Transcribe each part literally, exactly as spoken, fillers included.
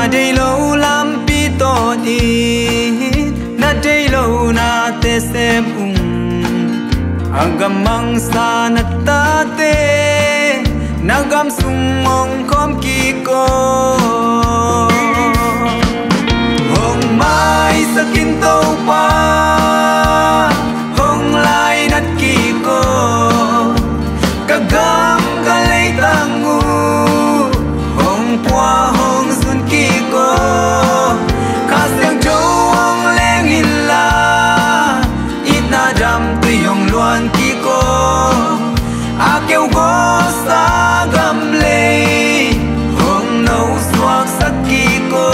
na day lâu lam pi to đi na day lâu na te sem ung agam mang sa na ta te nagam sung mong kom ki ko hong mai sakin to pa hong lai nat ki ko kagam kalay tangu hong pua hong sun ki ko kasyang chong leng illa itna dam tu yong luan ki ko akêu go sa gam le hong nâu suak sak ki ko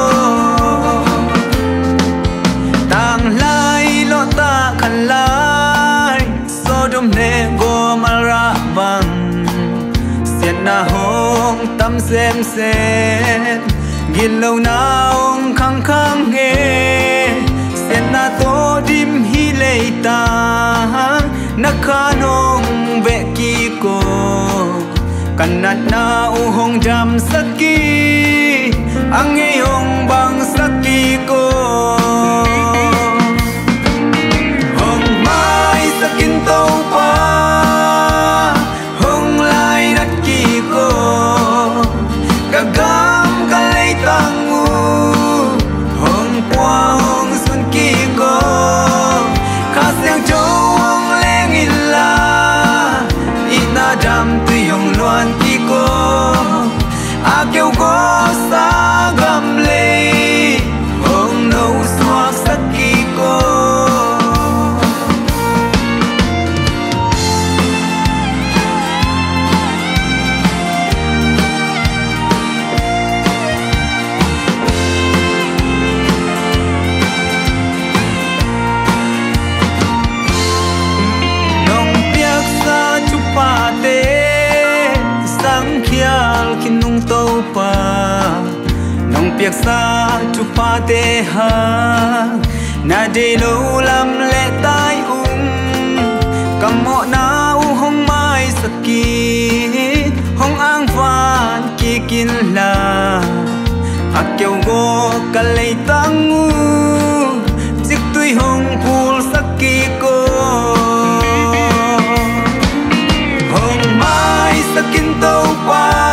tang lai lo ta khan lai so dum ne go mal ra bang sian na hong tam sem sem gin lâu na ong khang khang nghe sian na to dim hi lei ta na khanong ve ki ko kanat na u hong jam saki ang hong bang saki ko hong mai sakin to pa hong lai nat ki ko kagam kalay tangu hong pua hong sun ki ko kasyang chong leng illa itna dam tu yong luan ki ko akêu go sa gam le hong nâu suak sak ki ko nung tàu pa nong piak sa chu pa te ha na de lo lam le tai um kam mo na u hong mai saki hong ang van ki kin la akêu go kalay tangu jik tui hong phul saki ko hong mai sakin tàu pa